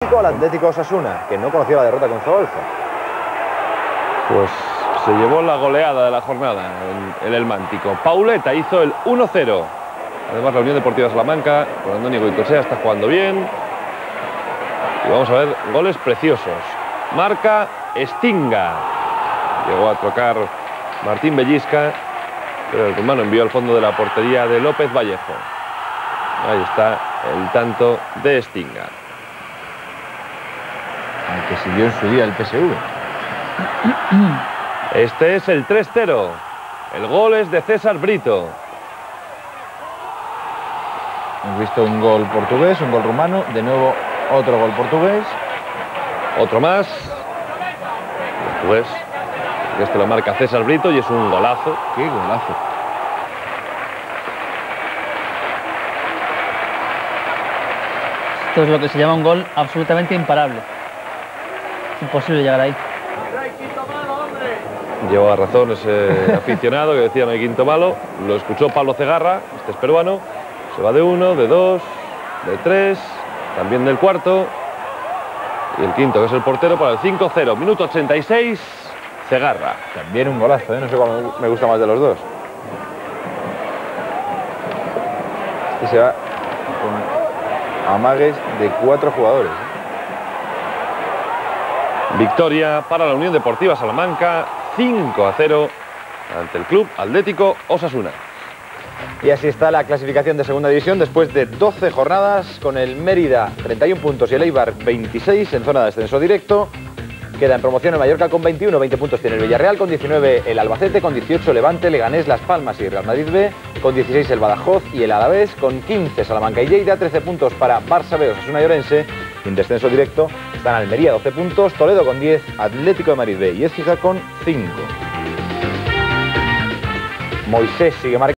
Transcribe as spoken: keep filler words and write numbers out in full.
Mántico al Atlético Osasuna, que no conocía la derrota con Zaragoza. Pues se llevó la goleada de la jornada en, en el Mántico. Pauleta hizo el uno cero. Además, la Unión Deportiva Salamanca, con Andoni Goycochea, está jugando bien. Y vamos a ver goles preciosos. Marca Estinga. Llegó a trocar Martín Bellisca, pero el rumano envió al fondo de la portería de López Vallejo. Ahí está el tanto de Estinga. Al que siguió en su día el P S V. Este es el tres cero. El gol es de César Brito. Hemos visto un gol portugués, un gol rumano, de nuevo otro gol portugués. Otro más. Portugués. Este lo marca César Brito y es un golazo. ¡Qué golazo! Esto es lo que se llama un gol absolutamente imparable. Es imposible llegar ahí. Lleva razón ese aficionado que decía no hay quinto malo. Lo escuchó Pablo Cegarra, este es peruano. Se va de uno, de dos, de tres, también del cuarto. Y el quinto, que es el portero, para el cinco cero. Minuto ochenta y seis, Cegarra. También un golazo, ¿eh? No sé cuál me gusta más de los dos. Y se va con amagues de cuatro jugadores. Victoria para la Unión Deportiva Salamanca, cinco a cero ante el Club Atlético Osasuna. Y así está la clasificación de segunda división después de doce jornadas, con el Mérida treinta y un puntos y el Eibar veintiséis en zona de descenso directo. Queda en promoción el Mallorca con veintiuno, veinte puntos tiene el Villarreal, con diecinueve el Albacete, con dieciocho Levante, Leganés, Las Palmas y Real Madrid B, con dieciséis el Badajoz y el Alavés, con quince Salamanca y Lleida, trece puntos para Barça B, Osasuna y Orense. En descenso directo están Almería doce puntos, Toledo con diez, Atlético de Madrid B y Écija con cinco. Moisés sigue marcando.